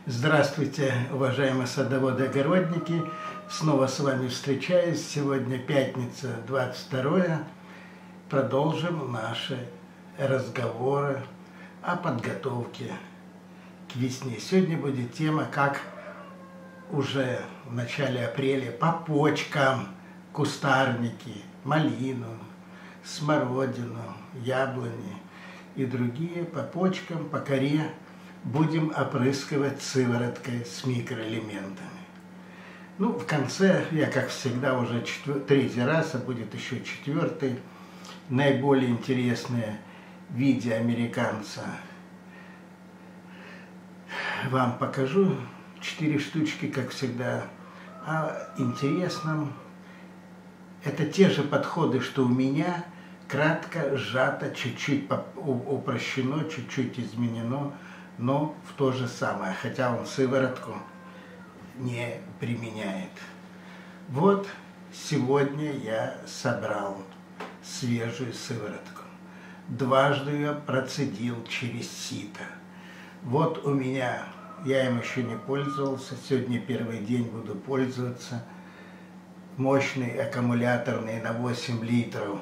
Здравствуйте, уважаемые садоводы-огородники! Снова с вами встречаюсь. Сегодня пятница, 22-е. Продолжим наши разговоры о подготовке к весне. Сегодня будет тема, как уже в начале апреля по почкам кустарники, малину, смородину, яблони и другие по почкам, по коре будем опрыскивать сывороткой с микроэлементами. Ну, в конце, я как всегда уже третий раз, а будет еще четвертый, наиболее интересное видео американца вам покажу. 4 штучки, как всегда. А интересном, это те же подходы, что у меня, кратко, сжато, чуть-чуть упрощено, чуть-чуть изменено, но в то же самое, хотя он сыворотку не применяет. Вот сегодня я собрал свежую сыворотку. Дважды ее процедил через сито. Вот у меня, я им еще не пользовался, сегодня первый день буду пользоваться. Мощный аккумуляторный на 8 литров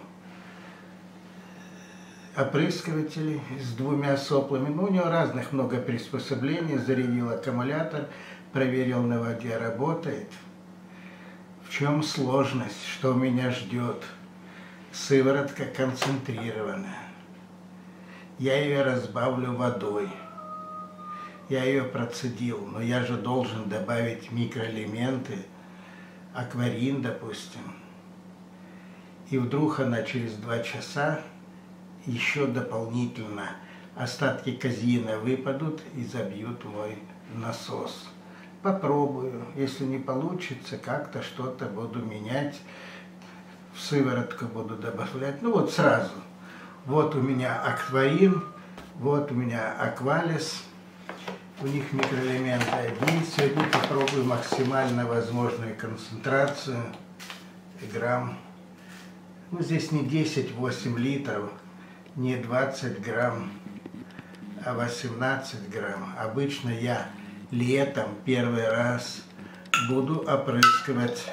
опрыскиватель с 2 соплами. Ну, у него разных много приспособлений. Зарядил аккумулятор, проверил на воде, работает. В чем сложность, что меня ждет? Сыворотка концентрированная. Я ее разбавлю водой. Я ее процедил, но я же должен добавить микроэлементы, акварин, допустим. И вдруг она через 2 часа еще дополнительно остатки казеина выпадут и забьют мой насос. Попробую. Если не получится, как-то что-то буду менять. В сыворотку буду добавлять. Ну вот сразу. Вот у меня акварин, вот у меня аквалис. У них микроэлементы одни. Сегодня попробую максимально возможную концентрацию. Грамм. Ну здесь не 10-8 литров. Не 20 грамм, а 18 грамм. Обычно я летом первый раз буду опрыскивать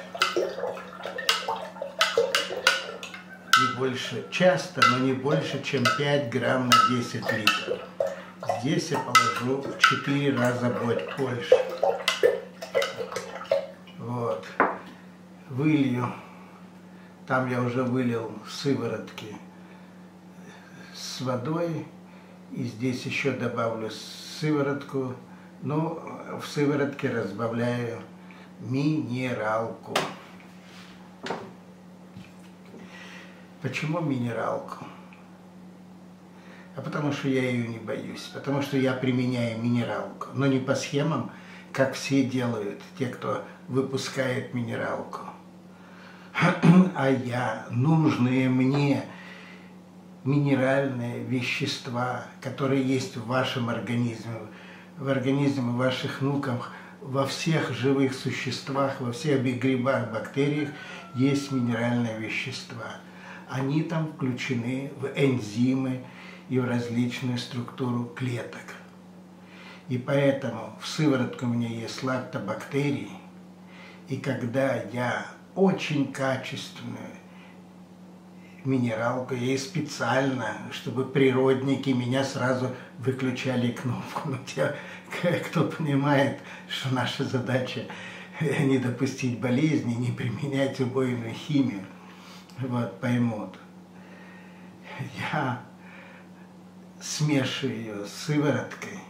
не больше, часто, но не больше, чем 5 грамм на 10 литров. Здесь я положу в 4 раза больше. Вот. Вылью. Там я уже вылил сыворотки с водой, и здесь еще добавлю сыворотку, но в сыворотке разбавляю минералку. Почему минералку? А потому что я ее не боюсь, потому что я применяю минералку, но не по схемам, как все делают, те, кто выпускает минералку, а я, нужные мне минеральные вещества, которые есть в вашем организме, в организме ваших внуков, во всех живых существах, во всех грибах, бактериях есть минеральные вещества. Они там включены в энзимы и в различную структуру клеток. И поэтому в сыворотке у меня есть лактобактерии, и когда я очень качественную минералку, я и специально, чтобы природники меня сразу выключали кнопку. Но те, кто понимает, что наша задача не допустить болезни, не применять убойную химию, вот, поймут. Я смешиваю ее с сывороткой,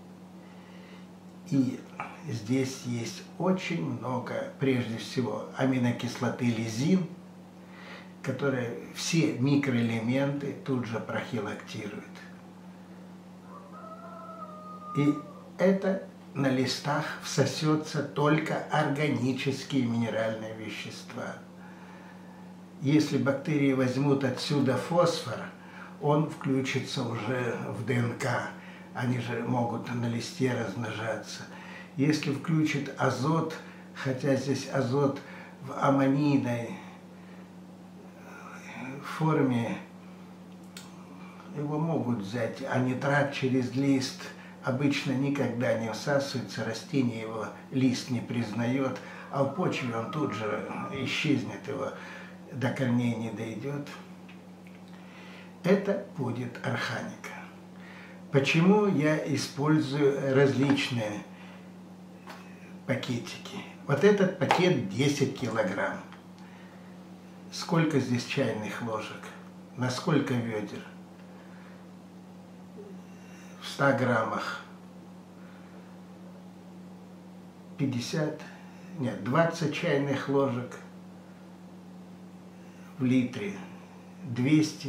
и здесь есть очень много, прежде всего, аминокислоты лизин, которые все микроэлементы тут же профилактируют. И это на листах всосется только органические минеральные вещества. Если бактерии возьмут отсюда фосфор, он включится уже в ДНК. Они же могут на листе размножаться. Если включит азот, хотя здесь азот в аммонийной форме, его могут взять, а нитрат через лист обычно никогда не всасывается, растение его лист не признает, а в почве он тут же исчезнет, его до корней не дойдет. Это будет органика. Почему я использую различные пакетики? Вот этот пакет 10 килограмм. Сколько здесь чайных ложек? На сколько ведер? В 100 граммах 50, нет, 20 чайных ложек, в литре 200,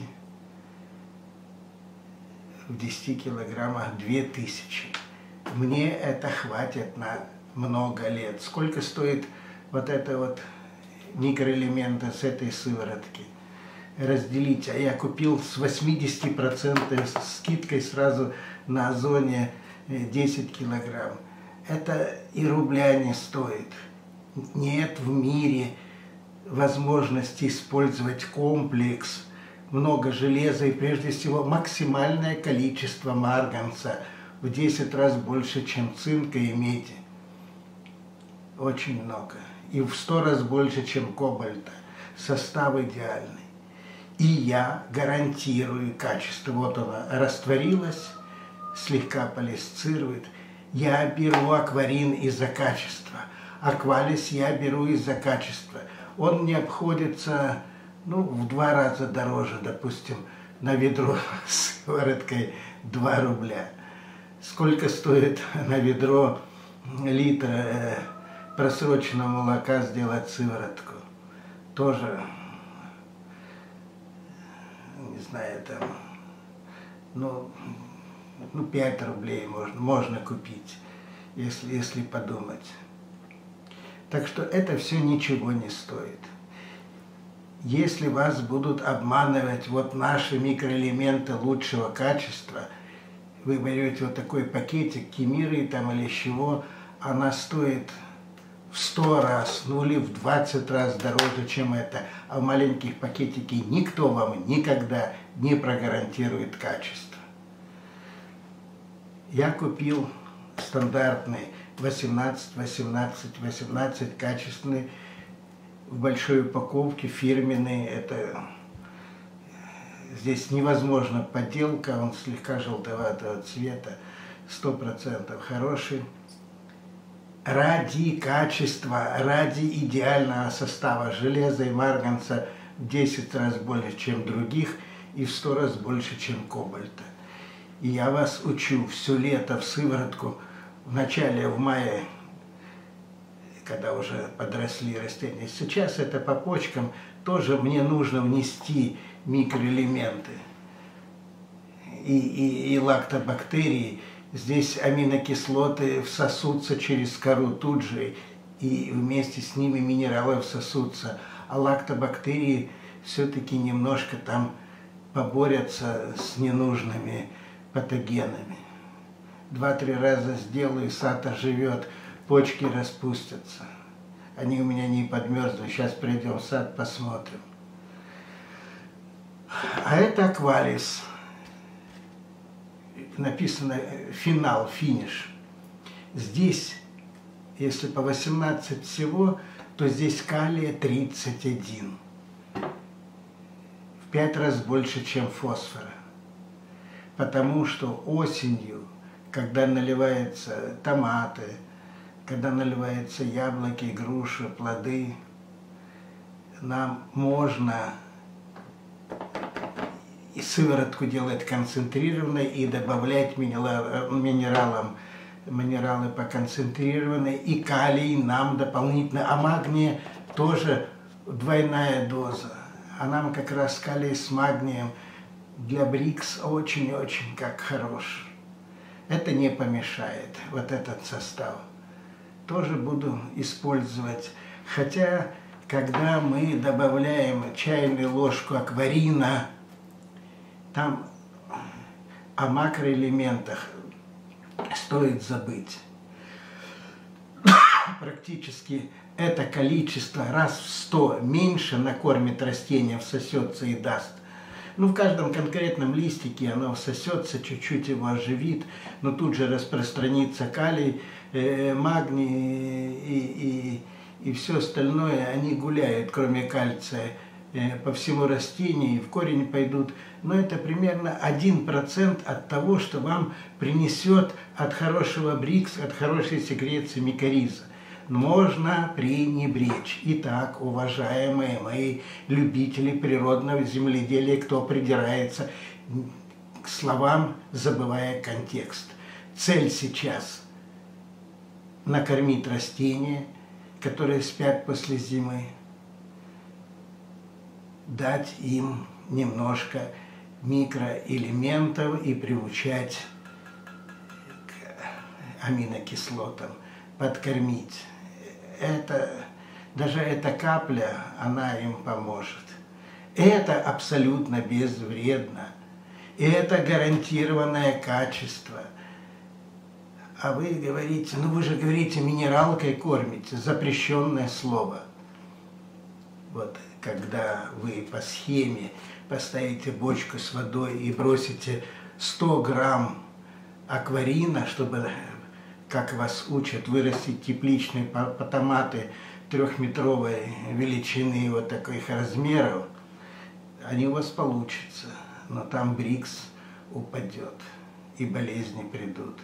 в 10 килограммах 2000. Мне это хватит на много лет. Сколько стоит вот это вот микроэлементы с этой сыворотки? Разделить. А я купил с 80% скидкой сразу на Озоне 10 килограмм. Это и рубля не стоит. Нет в мире возможности использовать комплекс, много железа и прежде всего максимальное количество марганца в 10 раз больше, чем цинка и меди. Очень много. И в 100 раз больше, чем кобальта. Состав идеальный. И я гарантирую качество. Вот она растворилась, слегка полисцирует. Я беру акварин из-за качества. Аквалис я беру из-за качества. Он мне обходится, ну, в 2 раза дороже, допустим, на ведро с сывороткой 2 рубля. Сколько стоит на ведро литра просроченного молока сделать сыворотку? Тоже, не знаю, там, ну 5 рублей можно купить, если подумать. Так что это все ничего не стоит. Если вас будут обманывать вот наши микроэлементы лучшего качества, вы берете вот такой пакетик кемиры там или чего, она стоит в 100 раз, ну или в 20 раз дороже, чем это. А в маленьких пакетике никто вам никогда не прогарантирует качество. Я купил стандартный 18 качественный, в большой упаковке, фирменный. Это здесь невозможно подделка, он слегка желтоватого цвета, 100% хороший. Ради качества, ради идеального состава железа и марганца в 10 раз больше, чем других, и в 100 раз больше, чем кобальта. И я вас учу все лето в сыворотку, в начале, в мае, когда уже подросли растения. Сейчас это по почкам, тоже мне нужно внести микроэлементы и лактобактерии. Здесь аминокислоты всосутся через кору тут же, и вместе с ними минералы всосутся. А лактобактерии все-таки немножко там поборются с ненужными патогенами. 2-3 раза сделаю, сад оживет, почки распустятся. Они у меня не подмерзли, сейчас придем в сад, посмотрим. А это аквалис. Написано финал, финиш. Здесь, если по 18 всего, то здесь калия 31. В 5 раз больше, чем фосфора. Потому что осенью, когда наливаются томаты, когда наливаются яблоки, груши, плоды, нам можно и сыворотку делать концентрированной и добавлять минералы поконцентрированные, и калий нам дополнительно, а магния тоже двойная доза. А нам как раз калий с магнием для БРИКС очень-очень как хорош. Это не помешает, вот этот состав. Тоже буду использовать. Хотя, когда мы добавляем чайную ложку акварина, там о макроэлементах стоит забыть. Практически это количество раз в 100 меньше накормит растение, всосется и даст. Ну, в каждом конкретном листике оно всосется, чуть-чуть его оживит, но тут же распространится калий, магний и все остальное. Они гуляют, кроме кальция, по всему растению и в корень пойдут. Но это примерно 1% от того, что вам принесет от хорошего брикс, от хорошей секреции микориза. Можно пренебречь. Итак, уважаемые мои любители природного земледелия, кто придирается к словам, забывая контекст. Цель сейчас – накормить растения, которые спят после зимы, дать им немножко микроэлементов и приучать к аминокислотам, подкормить. Даже эта капля, она им поможет. Это абсолютно безвредно. И это гарантированное качество. А вы говорите, ну вы же говорите, минералкой кормите, запрещенное слово. Вот когда вы по схеме поставите бочку с водой и бросите 100 грамм акварина, чтобы, как вас учат, вырастить тепличные томаты 3-метровой величины, вот таких размеров, они у вас получатся, но там брикс упадет и болезни придут.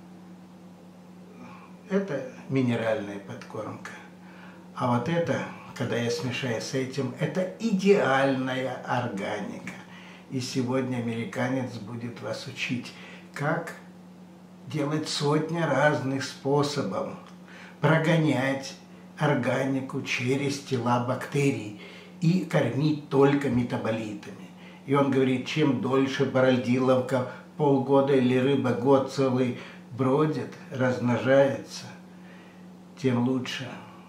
Это минеральная подкормка. А вот это, когда я смешаю с этим, это идеальная органика. И сегодня американец будет вас учить, как делать сотни разных способов, прогонять органику через тела бактерий и кормить только метаболитами. И он говорит, чем дольше баральдиловка полгода или рыба год целый бродит, размножается, тем лучше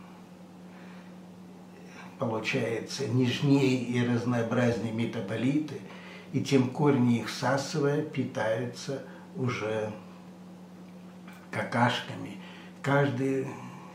получается нежнее и разнообразнее метаболиты, и тем корни их всасывая питаются уже какашками. Каждый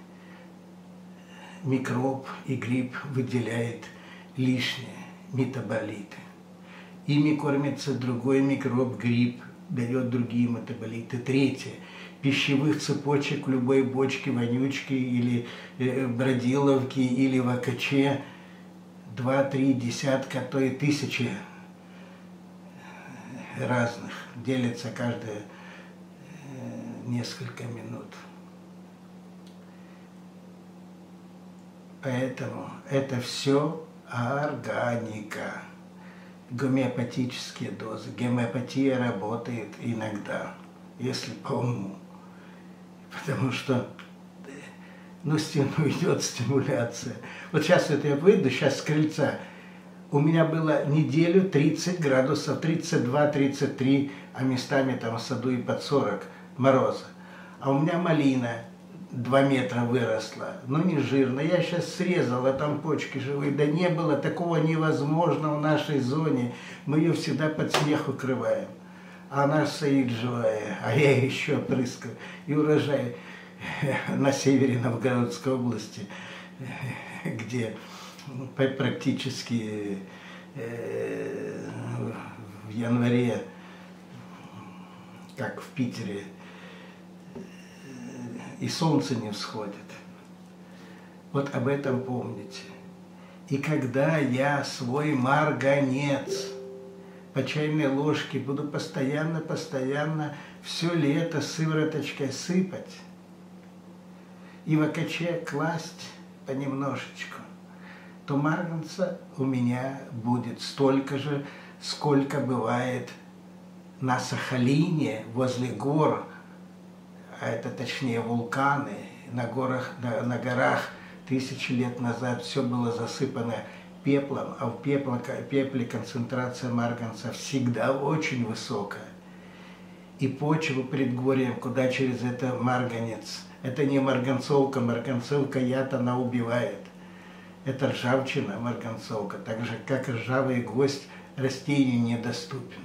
микроб и гриб выделяет лишние метаболиты. Ими кормится другой микроб, гриб, дает другие метаболиты. Третье. Пищевых цепочек в любой бочке, вонючки или бродиловки или в АКЧ 2-3 десятка, а то и тысячи разных. Делится каждые несколько минут. Поэтому это все органика. Гомеопатические дозы. Гомеопатия работает иногда, если по уму. Потому что, ну, стену идет стимуляция. Вот сейчас это я выйду, сейчас с крыльца. У меня было неделю 30 градусов, 32-33, а местами там в саду и под 40 мороза. А у меня малина 2 метра выросла, но не жирно. Я сейчас срезала, там почки живые. Да не было, такого невозможно в нашей зоне. Мы ее всегда под снег укрываем. А она стоит живая, а я ее еще опрыскаю. И урожай на севере Новгородской области, где практически в январе, как в Питере, и солнце не всходит. Вот об этом помните. И когда я свой марганец по чайной ложке буду постоянно все лето сывороточкой сыпать и в АКЧ класть понемножечку, то марганца у меня будет столько же, сколько бывает на Сахалине, возле гор, а это точнее вулканы, на горах 1000 лет назад все было засыпано пеплом, а в пепле концентрация марганца всегда очень высокая. И почву предгорьем, куда через это марганец, это не марганцовка, марганцовка яд она убивает. Это ржавчина, марганцовка, так же как ржавый гвоздь растению недоступен.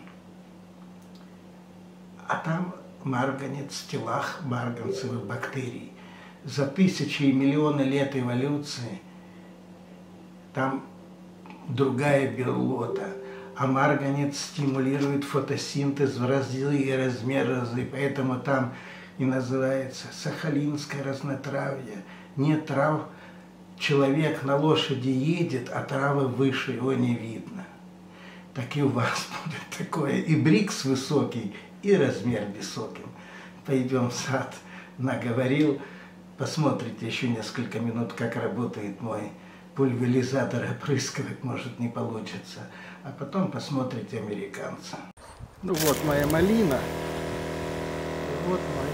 А там марганец в телах марганцевых бактерий. За тысячи и миллионы лет эволюции там другая биолота. А марганец стимулирует фотосинтез в разы и размеры, поэтому там и называется сахалинское разнотравье. Нет трав, человек на лошади едет, а травы выше его не видно. Так и у вас будет такое. И брикс высокий, и размер высокий. Пойдем в сад, наговорил. Посмотрите еще несколько минут, как работает мой пульверизатор, опрыскивать может не получится. А потом посмотрите американца. Ну вот моя малина. Вот мой.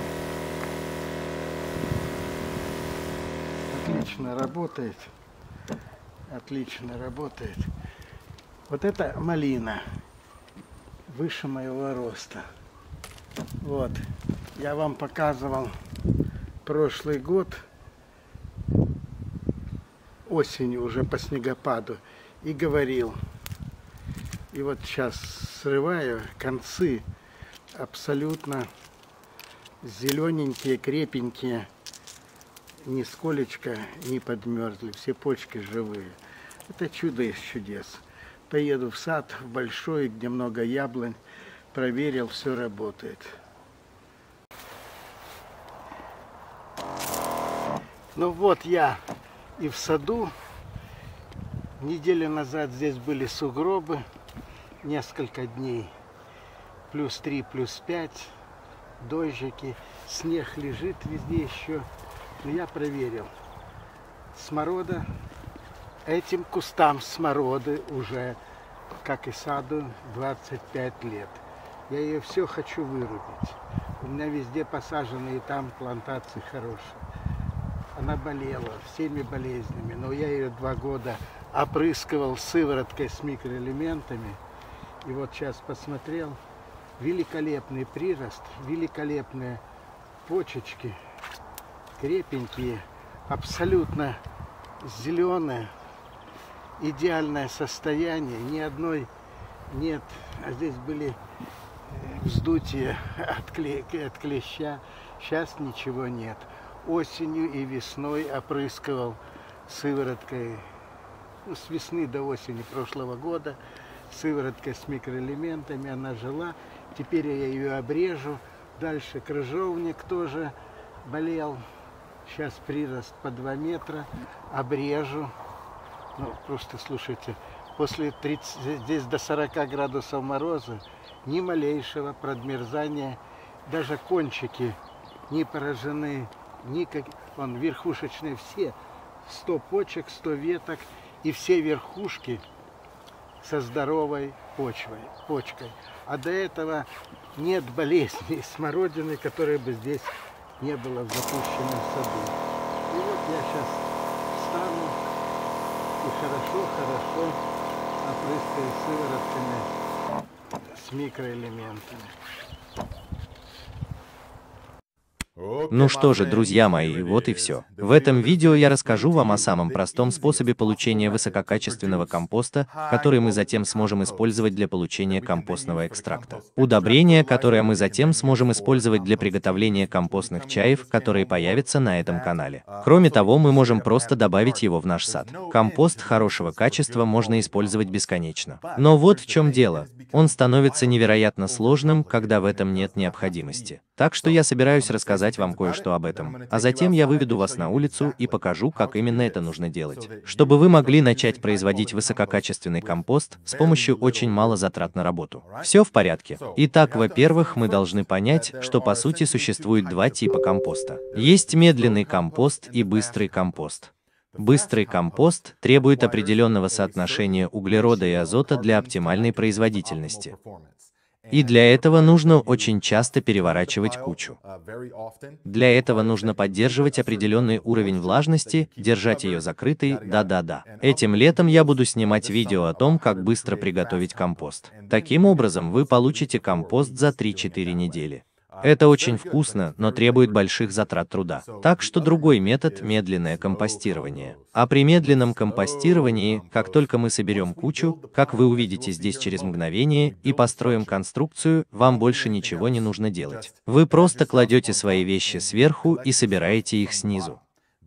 Отлично работает. Отлично работает. Вот это малина. Выше моего роста. Вот. Я вам показывал прошлый год. Осенью уже по снегопаду. И говорил. И вот сейчас срываю. Концы абсолютно зелененькие, крепенькие. Нисколечко не подмерзли. Все почки живые. Это чудо из чудес. Поеду в сад, в большой, где много яблонь. Проверил, все работает. Ну вот я и в саду. Неделю назад здесь были сугробы. Несколько дней. +3, +5. Дождики. Снег лежит везде еще. Но я проверил. Сморода. Этим кустам смороды уже, как и саду, 25 лет. Я ее все хочу вырубить. У меня везде посажены и там плантации хорошие. Она болела всеми болезнями, но я ее 2 года опрыскивал сывороткой с микроэлементами. И вот сейчас посмотрел. Великолепный прирост, великолепные почечки, крепенькие, абсолютно зеленые. Идеальное состояние, ни одной нет, а здесь были вздутия от клеща, сейчас ничего нет. Осенью и весной опрыскивал сывороткой, ну, с весны до осени прошлого года, сывороткой с микроэлементами, она жила, теперь я ее обрежу, дальше крыжовник тоже болел, сейчас прирост по 2 метра, обрежу. Ну, просто слушайте, после 30, здесь до 40 градусов мороза, ни малейшего подмерзания, даже кончики не поражены, вон верхушечные все, 100 почек, 100 веток, и все верхушки со здоровой почкой. А до этого нет болезней смородины, которой бы здесь не было в запущенном саду. И вот я сейчас встану. И хорошо опрыскаю сыворотками с микроэлементами. Ну что же, друзья мои, вот и все. В этом видео я расскажу вам о самом простом способе получения высококачественного компоста, который мы затем сможем использовать для получения компостного экстракта. Удобрение, которое мы затем сможем использовать для приготовления компостных чаев, которые появятся на этом канале. Кроме того, мы можем просто добавить его в наш сад. Компост хорошего качества можно использовать бесконечно. Но вот в чем дело. Он становится невероятно сложным, когда в этом нет необходимости. Так что я собираюсь рассказать вам кое-что об этом, а затем я выведу вас на улицу и покажу, как именно это нужно делать, чтобы вы могли начать производить высококачественный компост с помощью очень мало затрат на работу. Все в порядке. Итак, во-первых, мы должны понять, что по сути существует 2 типа компоста. Есть медленный компост и быстрый компост. Быстрый компост требует определенного соотношения углерода и азота для оптимальной производительности. И для этого нужно очень часто переворачивать кучу. Для этого нужно поддерживать определенный уровень влажности, держать ее закрытой, да-да-да. Этим летом я буду снимать видео о том, как быстро приготовить компост. Таким образом, вы получите компост за 3-4 недели. Это очень вкусно, но требует больших затрат труда. Так что другой метод – медленное компостирование. А при медленном компостировании, как только мы соберем кучу, как вы увидите здесь через мгновение, и построим конструкцию, вам больше ничего не нужно делать. Вы просто кладете свои вещи сверху и собираете их снизу.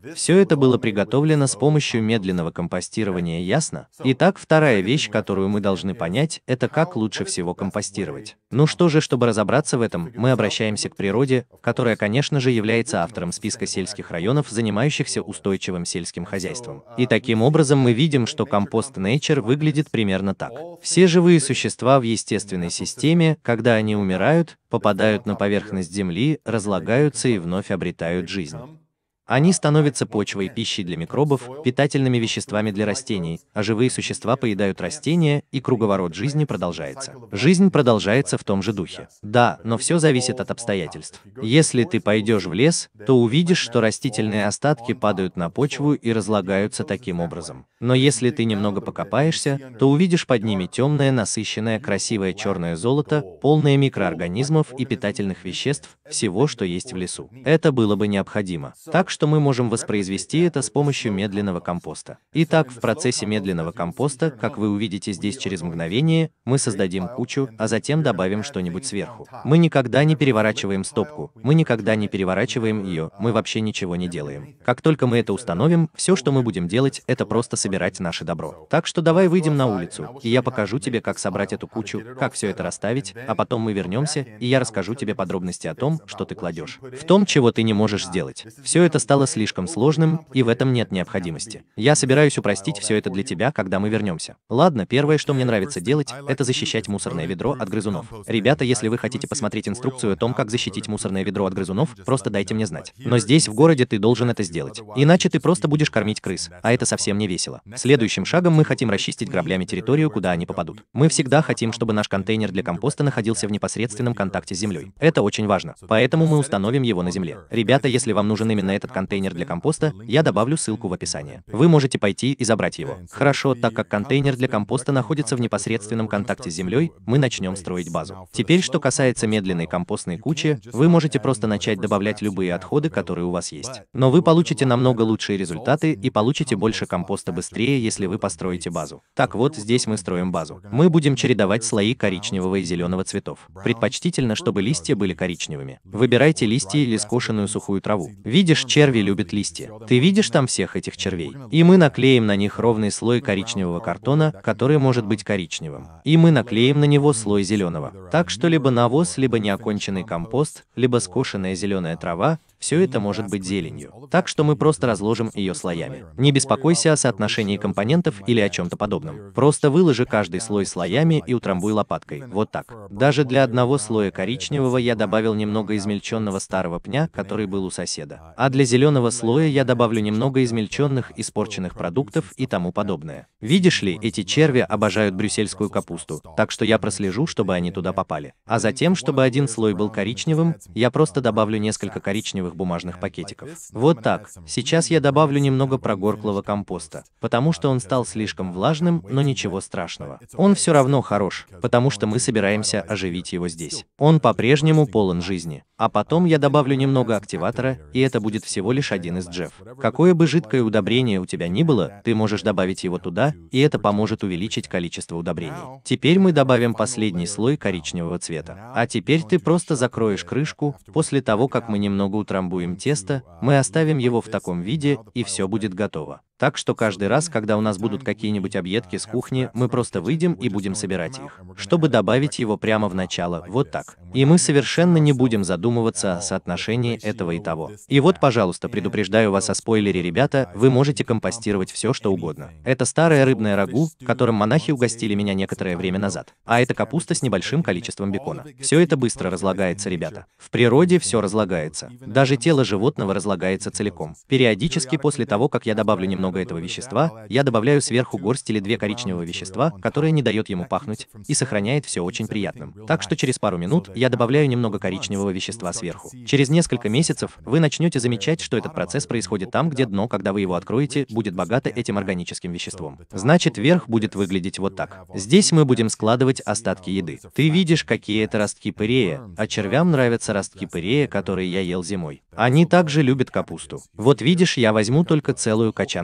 Все это было приготовлено с помощью медленного компостирования, ясно? Итак, вторая вещь, которую мы должны понять, это как лучше всего компостировать. Ну что же, чтобы разобраться в этом, мы обращаемся к природе, которая, конечно же, является автором списка сельских районов, занимающихся устойчивым сельским хозяйством. И таким образом мы видим, что компост Nature выглядит примерно так. Все живые существа в естественной системе, когда они умирают, попадают на поверхность Земли, разлагаются и вновь обретают жизнь. Они становятся почвой, пищей для микробов, питательными веществами для растений, а живые существа поедают растения, и круговорот жизни продолжается. Жизнь продолжается в том же духе. Да, но все зависит от обстоятельств. Если ты пойдешь в лес, то увидишь, что растительные остатки падают на почву и разлагаются таким образом. Но если ты немного покопаешься, то увидишь под ними темное, насыщенное, красивое черное золото, полное микроорганизмов и питательных веществ, всего, что есть в лесу. Это было бы необходимо. Так что мы можем воспроизвести это с помощью медленного компоста. Итак, в процессе медленного компоста, как вы увидите здесь через мгновение, мы создадим кучу, а затем добавим что-нибудь сверху. Мы никогда не переворачиваем стопку, мы никогда не переворачиваем ее, мы вообще ничего не делаем. Как только мы это установим, все, что мы будем делать, это просто собирать наше добро. Так что давай выйдем на улицу, и я покажу тебе, как собрать эту кучу, как все это расставить, а потом мы вернемся, и я расскажу тебе подробности о том, что ты кладешь. В том, чего ты не можешь сделать. Все это стало слишком сложным, и в этом нет необходимости. Я собираюсь упростить все это для тебя, когда мы вернемся. Ладно, первое, что мне нравится делать, это защищать мусорное ведро от грызунов. Ребята, если вы хотите посмотреть инструкцию о том, как защитить мусорное ведро от грызунов, просто дайте мне знать. Но здесь, в городе, ты должен это сделать. Иначе ты просто будешь кормить крыс, а это совсем не весело. Следующим шагом мы хотим расчистить граблями территорию, куда они попадут. Мы всегда хотим, чтобы наш контейнер для компоста находился в непосредственном контакте с землей. Это очень важно, поэтому мы установим его на земле. Ребята, если вам нужен именно этот контейнер для компоста, я добавлю ссылку в описании. Вы можете пойти и забрать его. Хорошо, так как контейнер для компоста находится в непосредственном контакте с землей, мы начнем строить базу. Теперь, что касается медленной компостной кучи, вы можете просто начать добавлять любые отходы, которые у вас есть. Но вы получите намного лучшие результаты и получите больше компоста быстрее, если вы построите базу. Так вот, здесь мы строим базу. Мы будем чередовать слои коричневого и зеленого цветов. Предпочтительно, чтобы листья были коричневыми. Выбирайте листья или скошенную сухую траву. Видишь, черви любят листья. Ты видишь там всех этих червей? И мы наклеим на них ровный слой коричневого картона, который может быть коричневым. И мы наклеим на него слой зеленого. Так что либо навоз, либо неоконченный компост, либо скошенная зеленая трава, все это может быть зеленью. Так что мы просто разложим ее слоями. Не беспокойся о соотношении компонентов или о чем-то подобном. Просто выложи каждый слой слоями и утрамбуй лопаткой. Вот так. Даже для одного слоя коричневого я добавил немного измельченного старого пня, который был у соседа. А для зеленого слоя я добавлю немного измельченных, испорченных продуктов и тому подобное. Видишь ли, эти черви обожают брюссельскую капусту, так что я прослежу, чтобы они туда попали. А затем, чтобы один слой был коричневым, я просто добавлю несколько коричневых бумажных пакетиков. Вот так. Сейчас я добавлю немного прогорклого компоста, потому что он стал слишком влажным, но ничего страшного. Он все равно хорош, потому что мы собираемся оживить его здесь. Он по-прежнему полон жизни. А потом я добавлю немного активатора, и это будет всего лишь один из джефф. Какое бы жидкое удобрение у тебя ни было, ты можешь добавить его туда, и это поможет увеличить количество удобрений. Теперь мы добавим последний слой коричневого цвета. А теперь ты просто закроешь крышку. После того, как мы немного утрамбуем тесто, мы оставим его в таком виде, и все будет готово. Так что каждый раз, когда у нас будут какие-нибудь объедки с кухни, мы просто выйдем и будем собирать их, чтобы добавить его прямо в начало, вот так. И мы совершенно не будем задумываться о соотношении этого и того. И вот, пожалуйста, предупреждаю вас о спойлере, ребята, вы можете компостировать все, что угодно. Это старое рыбное рагу, которым монахи угостили меня некоторое время назад. А это капуста с небольшим количеством бекона. Все это быстро разлагается, ребята. В природе все разлагается. Даже тело животного разлагается целиком. Периодически после того, как я добавлю немного этого вещества, я добавляю сверху горсть или две коричневого вещества, которое не дает ему пахнуть и сохраняет все очень приятным. Так что через пару минут я добавляю немного коричневого вещества сверху. Через несколько месяцев вы начнете замечать, что этот процесс происходит там, где дно, когда вы его откроете, будет богато этим органическим веществом. Значит, верх будет выглядеть вот так. Здесь мы будем складывать остатки еды. Ты видишь, какие это ростки пырея, а червям нравятся ростки пырея, которые я ел зимой. Они также любят капусту. Вот видишь, я возьму только целую качан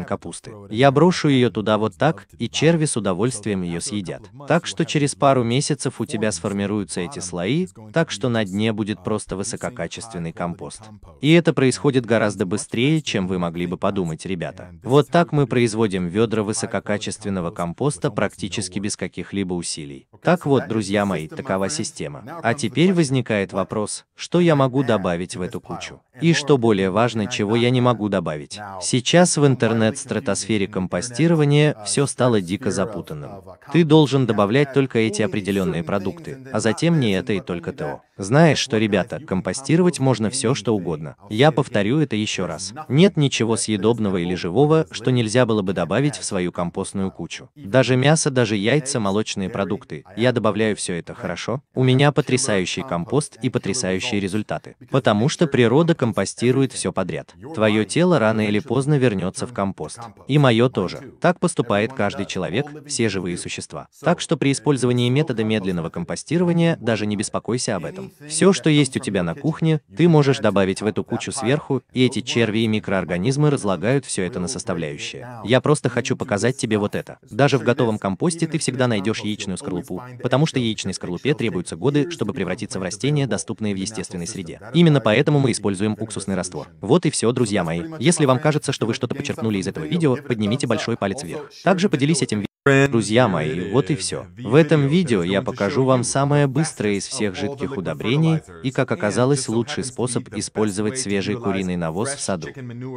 капусты. Я брошу ее туда вот так, и черви с удовольствием ее съедят. Так что через пару месяцев у тебя сформируются эти слои, так что на дне будет просто высококачественный компост. И это происходит гораздо быстрее, чем вы могли бы подумать, ребята. Вот так мы производим ведра высококачественного компоста практически без каких-либо усилий. Так вот, друзья мои, такова система. А теперь возникает вопрос, что я могу добавить в эту кучу? И что более важно, чего я не могу добавить? Сейчас в интернет-стратосфере компостирования все стало дико запутанным. Ты должен добавлять только эти определенные продукты, а затем не это и только то. Знаешь что, ребята, компостировать можно все, что угодно. Я повторю это еще раз. Нет ничего съедобного или живого, что нельзя было бы добавить в свою компостную кучу. Даже мясо, даже яйца, молочные продукты. Я добавляю все это, хорошо? У меня потрясающий компост и потрясающие результаты. Потому что природа компостирует все подряд. Твое тело рано или поздно вернется в компост. И мое тоже. Так поступает каждый человек, все живые существа. Так что при использовании метода медленного компостирования даже не беспокойся об этом. Все, что есть у тебя на кухне, ты можешь добавить в эту кучу сверху, и эти черви и микроорганизмы разлагают все это на составляющие. Я просто хочу показать тебе вот это. Даже в готовом компосте ты всегда найдешь яичную скорлупу, потому что яичной скорлупе требуются годы, чтобы превратиться в растения, доступные в естественной среде. Именно поэтому мы используем уксусный раствор. Вот и все, друзья мои. Если вам кажется, что вы что-то почерпнули из этого видео, поднимите большой палец вверх. Также поделись этим видео. Друзья мои, вот и все. В этом видео я покажу вам самое быстрое из всех жидких удобрений и, как оказалось, лучший способ использовать свежий куриный навоз в саду.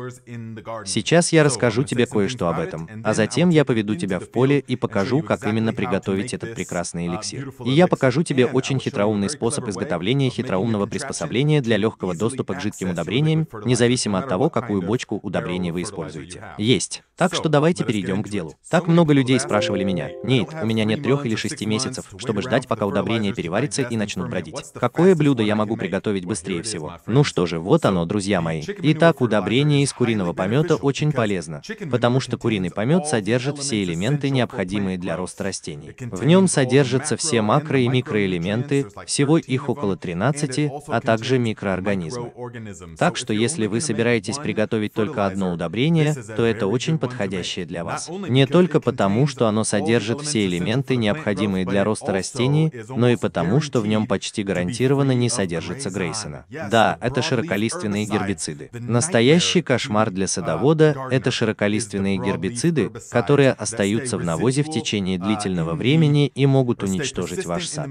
Сейчас я расскажу тебе кое-что об этом, а затем я поведу тебя в поле и покажу, как именно приготовить этот прекрасный эликсир. И я покажу тебе очень хитроумный способ изготовления хитроумного приспособления для легкого доступа к жидким удобрениям, независимо от того, какую бочку удобрений вы используете. Есть. Так что давайте перейдем к делу. Так много людей спрашивали меня: Нейт, у меня нет 3 или 6 месяцев, чтобы ждать, пока удобрение переварится и начнут бродить. Какое блюдо я могу приготовить быстрее всего? Ну что же, вот оно, друзья мои. Итак, удобрение из куриного помета очень полезно, потому что куриный помет содержит все элементы, необходимые для роста растений. В нем содержатся все макро- и микроэлементы, всего их около 13, а также микроорганизмы. Так что если вы собираетесь приготовить только одно удобрение, то это очень подходящее для вас. Не только потому, что оно содержит все элементы, необходимые для роста растений, но и потому, что в нем почти гарантированно не содержится грейсона. Да, это широколиственные гербициды. Настоящий кошмар для садовода – это широколиственные гербициды, которые остаются в навозе в течение длительного времени и могут уничтожить ваш сад.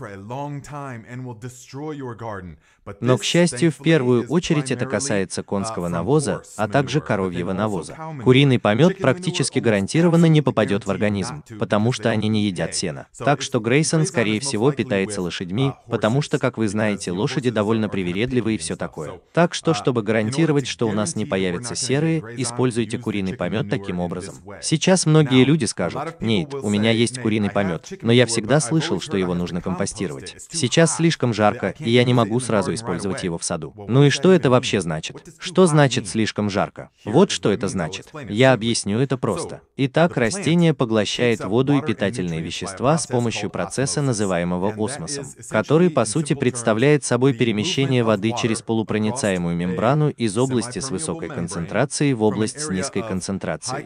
Но, к счастью, в первую очередь это касается конского навоза, а также коровьего навоза. Куриный помет практически гарантированно не попадет в организм, потому что они не едят сена. Так что грейсон, скорее всего, питается лошадьми, потому что, как вы знаете, лошади довольно привередливы и все такое. Так что, чтобы гарантировать, что у нас не появятся серые, используйте куриный помет таким образом. Сейчас многие люди скажут: Нейт, у меня есть куриный помет, но я всегда слышал, что его нужно компостировать. Сейчас слишком жарко, и я не могу сразу использовать его в саду. Ну и что это вообще значит? Что значит слишком жарко? Вот что это значит. Я объясню это просто. Итак, растение поглощает воду и питательные вещества с помощью процесса, называемого осмосом, который по сути представляет собой перемещение воды через полупроницаемую мембрану из области с высокой концентрацией в область с низкой концентрацией.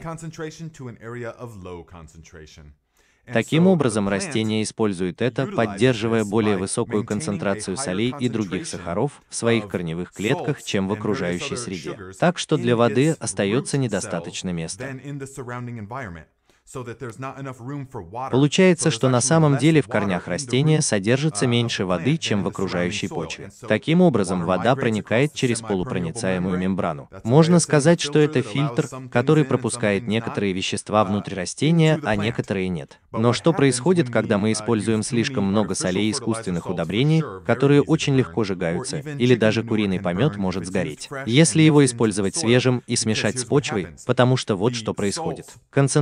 Таким образом, растение использует это, поддерживая более высокую концентрацию солей и других сахаров в своих корневых клетках, чем в окружающей среде. Так что для воды остается недостаточно места. Получается, что на самом деле в корнях растения содержится меньше воды, чем в окружающей почве. Таким образом, вода проникает через полупроницаемую мембрану. Можно сказать, что это фильтр, который пропускает некоторые вещества внутрь растения, а некоторые нет. Но что происходит, когда мы используем слишком много солей и искусственных удобрений, которые очень легко сжигаются, или даже куриный помет может сгореть, если его использовать свежим и смешать с почвой, потому что вот что происходит. Концентрация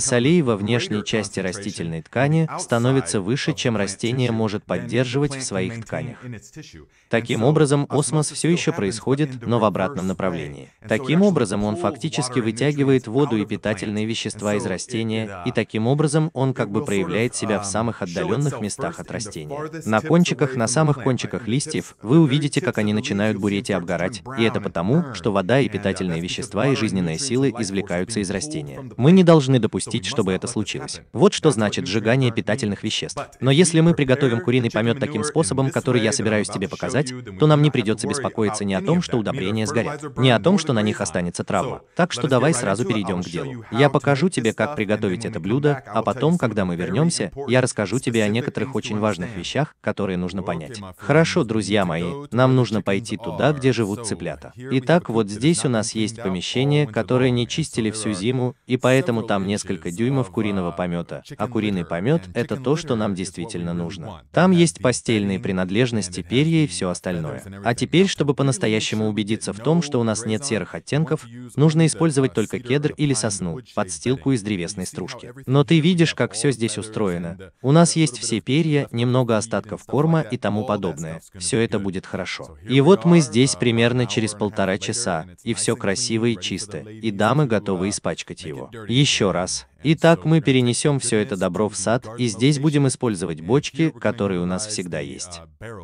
солей во внешней части растительной ткани становится выше, чем растение может поддерживать в своих тканях. Таким образом, осмос все еще происходит, но в обратном направлении. Таким образом, он фактически вытягивает воду и питательные вещества из растения, и таким образом он как бы проявляет себя в самых отдаленных местах от растения. На самых кончиках листьев, вы увидите, как они начинают буреть и обгорать, и это потому, что вода и питательные вещества и жизненные силы извлекаются из растения. Мы не должны допустить, чтобы это случилось. Вот что значит сжигание питательных веществ. Но если мы приготовим куриный помет таким способом, который я собираюсь тебе показать, то нам не придется беспокоиться ни о том, что удобрения сгорят, ни о том, что на них останется травма. Так что давай сразу перейдем к делу. Я покажу тебе, как приготовить это блюдо, а потом, когда мы вернемся, я расскажу тебе о некоторых очень важных вещах, которые нужно понять. Хорошо, друзья мои, нам нужно пойти туда, где живут цыплята. Итак, вот здесь у нас есть помещение, которое не чистили всю зиму, и поэтому там несколько дюймов куриного помета. А куриный помет – это то, что нам действительно нужно. Там есть постельные принадлежности, перья и все остальное. А теперь, чтобы по-настоящему убедиться в том, что у нас нет серых оттенков, нужно использовать только кедр или сосну, подстилку из древесной стружки. Но ты видишь, как все здесь устроено. У нас есть все перья, немного остатков корма и тому подобное. Все это будет хорошо. И вот мы здесь примерно через 1,5 часа, и все красиво и чисто, и дамы готовы испачкать его. Еще раз. Итак, мы перенесем все это добро в сад, и здесь будем использовать бочки, которые у нас всегда есть.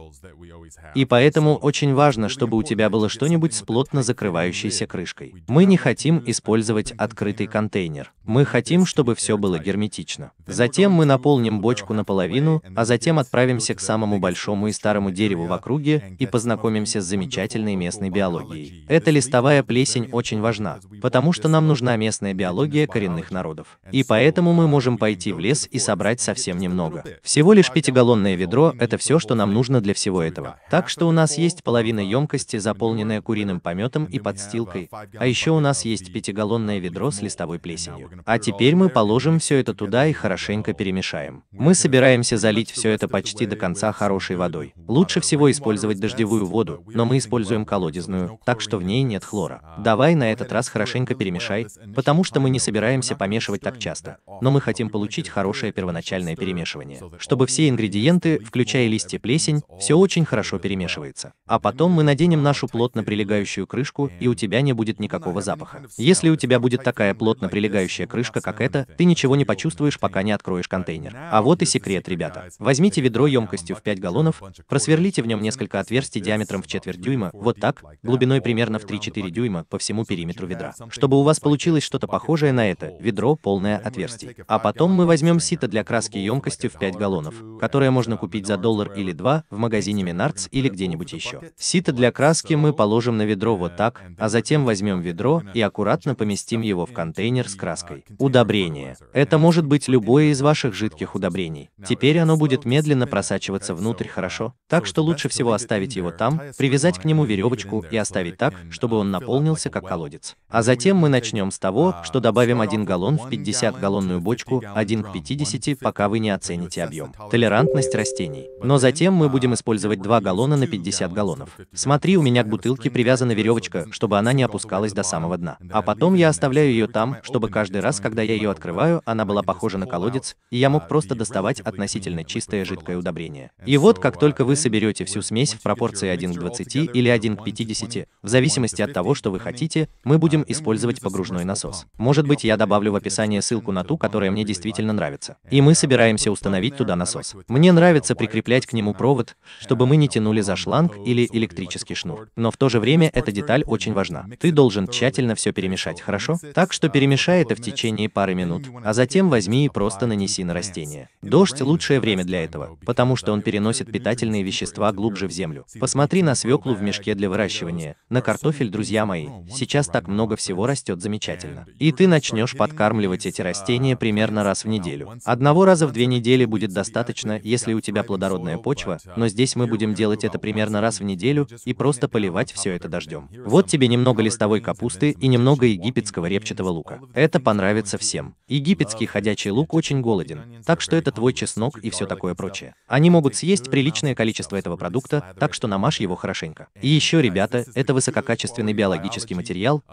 И поэтому очень важно, чтобы у тебя было что-нибудь с плотно закрывающейся крышкой. Мы не хотим использовать открытый контейнер. Мы хотим, чтобы все было герметично. Затем мы наполним бочку наполовину, а затем отправимся к самому большому и старому дереву в округе и познакомимся с замечательной местной биологией. Эта листовая плесень очень важна, потому что нам нужна местная биология коренных народов. И поэтому мы можем пойти в лес и собрать совсем немного. Всего лишь 5-галлонное ведро – это все, что нам нужно для всего этого. Так что у нас есть половина емкости, заполненная куриным пометом и подстилкой, а еще у нас есть 5-галлонное ведро с листовой плесенью. А теперь мы положим все это туда и хорошенько перемешаем. Мы собираемся залить все это почти до конца хорошей водой. Лучше всего использовать дождевую воду, но мы используем колодезную, так что в ней нет хлора. Давай на этот раз хорошенько перемешай, потому что мы не собираемся помешивать так часто, но мы хотим получить хорошее первоначальное перемешивание, чтобы все ингредиенты, включая листья плесень, все очень хорошо перемешивается. А потом мы наденем нашу плотно прилегающую крышку, и у тебя не будет никакого запаха. Если у тебя будет такая плотно прилегающая крышка, как эта, ты ничего не почувствуешь, пока не откроешь контейнер. А вот и секрет, ребята. Возьмите ведро емкостью в 5 галлонов, просверлите в нем несколько отверстий диаметром в 1/4 дюйма, вот так, глубиной примерно в 3-4 дюйма по всему периметру ведра. Чтобы у вас получилось что-то похожее на это, ведро полное отверстий. А потом мы возьмем сито для краски емкостью в 5 галлонов, которое можно купить за $1 или $2 в магазине Menards или где-нибудь еще. Сито для краски мы положим на ведро вот так, а затем возьмем ведро и аккуратно поместим его в контейнер с краской. Удобрение. Это может быть любое из ваших жидких удобрений. Теперь оно будет медленно просачиваться внутрь, хорошо? Так что лучше всего оставить его там, привязать к нему веревочку и оставить так, чтобы он наполнился как колодец. А затем мы начнем с того, что добавим 1 галлон в 50-галлонную бочку, 1 к 50, пока вы не оцените объем. Толерантность растений. Но затем мы будем использовать 2 галлона на 50 галлонов. Смотри, у меня к бутылке привязана веревочка, чтобы она не опускалась до самого дна. А потом я оставляю ее там, чтобы каждый раз, когда я ее открываю, она была похожа на колодец, и я мог просто доставать относительно чистое жидкое удобрение. И вот как только вы соберете всю смесь в пропорции 1 к 20 или 1 к 50, в зависимости от того, что вы хотите, мы будем использовать погружной насос. Может быть, я добавлю в описание ссылку на ту, которая мне действительно нравится. И мы собираемся установить туда насос. Мне нравится прикреплять к нему провод, чтобы мы не тянули за шланг или электрический шнур. Но в то же время эта деталь очень важна. Ты должен тщательно все перемешать, хорошо? Так что перемешай это в течение пары минут, а затем возьми и просто нанеси на растение. Дождь – лучшее время для этого, потому что он переносит питательные вещества глубже в землю. Посмотри на свеклу в мешке для выращивания, на картофель, друзья мои. Сейчас так много всего растет замечательно. И ты начнешь подкармливать эти растения примерно раз в неделю. Одного раза в 2 недели будет достаточно, если у тебя плодородная почва, но здесь мы будем делать это примерно раз в неделю и просто поливать все это дождем. Вот тебе немного листовой капусты и немного египетского репчатого лука. Это понравится всем. Египетский ходячий лук очень голоден, так что это твой чеснок и все такое прочее. Они могут съесть приличное количество этого продукта, так что намажь его хорошенько. И еще, ребята, это высококачественный биологический материал, сбалансированный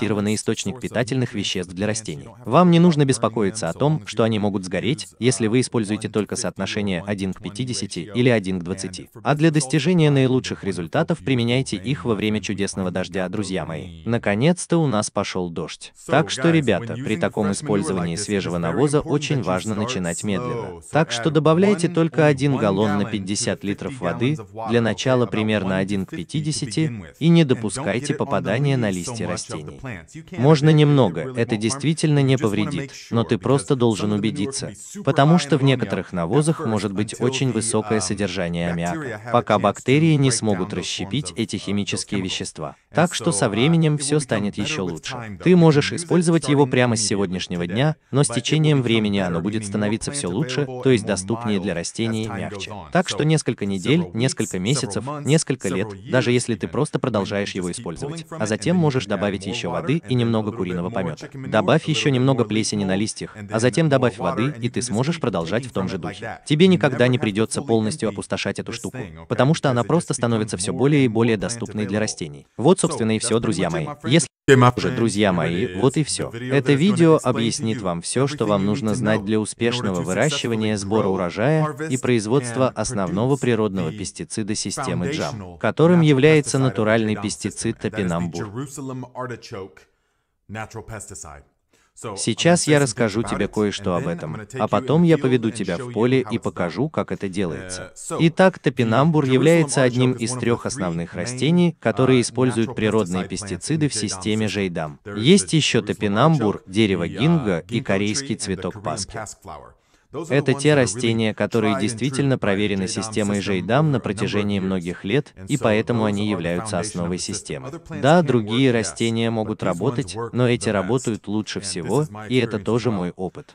сбалансированный источник питательных веществ для растений. Вам не нужно беспокоиться о том, что они могут сгореть, если вы используете только соотношение 1 к 50 или 1 к 20. А для достижения наилучших результатов применяйте их во время чудесного дождя, друзья мои. Наконец-то у нас пошел дождь. Так что, ребята, при таком использовании свежего навоза очень важно начинать медленно. Так что добавляйте только 1 галлон на 50 литров воды, для начала примерно 1 к 50, и не допускайте попадания на листья растений. Можно немного, это действительно не повредит, но ты просто должен убедиться, потому что в некоторых навозах может быть очень высокое содержание аммиака, пока бактерии не смогут расщепить эти химические вещества. Так что со временем все станет еще лучше. Ты можешь использовать его прямо с сегодняшнего дня, но с течением времени оно будет становиться все лучше, то есть доступнее для растений и мягче. Так что несколько недель, несколько месяцев, несколько лет, даже если ты просто продолжаешь его использовать. А затем можешь добавить еще воды и немного куриного помета. Добавь еще немного плесени на листьях, а затем добавь воды, и ты сможешь продолжать в том же духе. Тебе никогда не придется полностью опустошать эту штуку, потому что она просто становится все более и более доступной для растений. Вот, собственно, и все, друзья мои. Если уже, друзья мои, вот и все. Это видео объяснит вам все, что вам нужно знать для успешного выращивания, сбора урожая и производства основного природного пестицида системы JAM, которым является натуральный пестицид топинамбур. Сейчас я расскажу тебе кое-что об этом, а потом я поведу тебя в поле и покажу, как это делается. Итак, топинамбур является одним из 3 основных растений, которые используют природные пестициды в системе JAM. Есть еще топинамбур, дерево гинго и корейский цветок паски. Это те растения, которые действительно проверены системой JAM на протяжении многих лет, и поэтому они являются основой системы. Да, другие растения могут работать, но эти работают лучше всего, и это тоже мой опыт.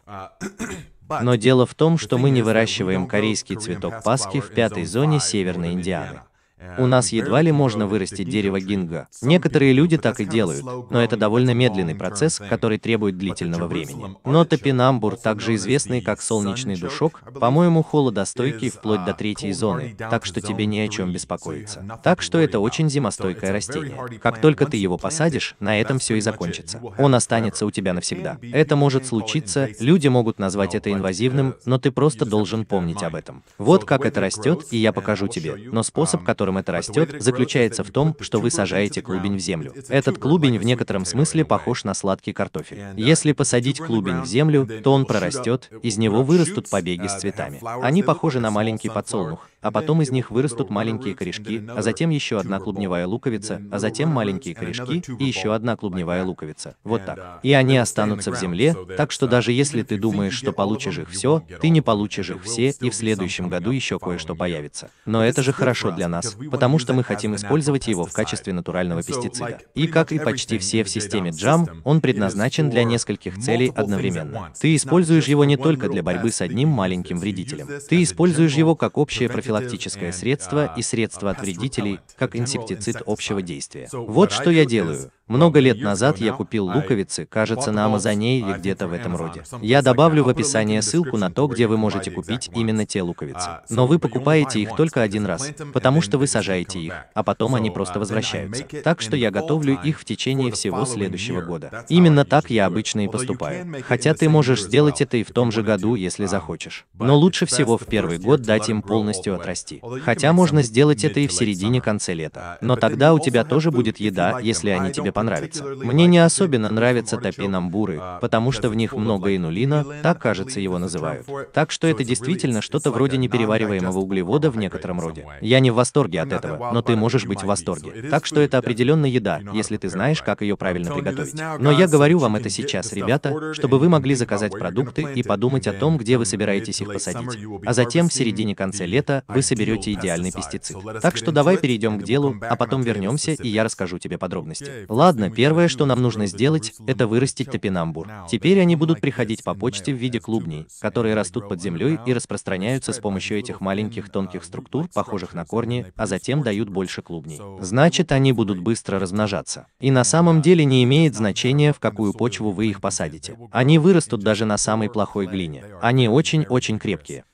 Но дело в том, что мы не выращиваем корейский цветок паски в 5-й зоне Северной Индианы. У нас едва ли можно вырастить дерево гинго. Некоторые люди так и делают, но это довольно медленный процесс, который требует длительного времени. Но топинамбур, также известный как солнечный душок, по-моему, холодостойкий вплоть до 3-й зоны, так что тебе не о чем беспокоиться. Так что это очень зимостойкое растение. Как только ты его посадишь, на этом все и закончится. Он останется у тебя навсегда. Это может случиться, люди могут назвать это инвазивным, но ты просто должен помнить об этом. Вот как это растет, и я покажу тебе. Но способ, которым это растет, заключается в том, что вы сажаете клубень в землю. Этот клубень в некотором смысле похож на сладкий картофель. Если посадить клубень в землю, то он прорастет, из него вырастут побеги с цветами. Они похожи на маленький подсолнух, а потом из них вырастут маленькие корешки, а затем еще одна клубневая луковица, а затем маленькие корешки и еще одна клубневая луковица. Вот так. И они останутся в земле, так что даже если ты думаешь, что получишь их все, ты не получишь их все, и в следующем году еще кое-что появится. Но это же хорошо для нас, потому что мы хотим использовать его в качестве натурального пестицида. И как и почти все в системе JAM, он предназначен для нескольких целей одновременно. Ты используешь его не только для борьбы с одним маленьким вредителем. Ты используешь его как общее профилактическое средство и средство от вредителей, как инсектицид общего действия. Вот что я делаю. Много лет назад я купил луковицы, кажется, на Амазоне или где-то в этом роде. Я добавлю в описание ссылку на то, где вы можете купить именно те луковицы. Но вы покупаете их только один раз, потому что вы сажаете их, а потом они просто возвращаются. Так что я готовлю их в течение всего следующего года. Именно так я обычно и поступаю. Хотя ты можешь сделать это и в том же году, если захочешь. Но лучше всего в первый год дать им полностью отрасти. Хотя можно сделать это и в середине-конце лета. Но тогда у тебя тоже будет еда, если они тебе понравятся. Мне не особенно нравятся топинамбуры, потому что в них много инулина, так, кажется, его называют. Так что это действительно что-то вроде неперевариваемого углевода в некотором роде. Я не в восторге от этого, но ты можешь быть в восторге. Так что это определенно еда, если ты знаешь, как ее правильно приготовить. Но я говорю вам это сейчас, ребята, чтобы вы могли заказать продукты и подумать о том, где вы собираетесь их посадить. А затем в середине-конце лета вы соберете идеальный пестицид. Так что давай перейдем к делу, а потом вернемся, и я расскажу тебе подробности. Ладно, первое, что нам нужно сделать, это вырастить топинамбур. Теперь они будут приходить по почте в виде клубней, которые растут под землей и распространяются с помощью этих маленьких тонких структур, похожих на корни, а затем дают больше клубней. Значит, они будут быстро размножаться. И на самом деле не имеет значения, в какую почву вы их посадите. Они вырастут даже на самой плохой глине. Они очень-очень крепкие.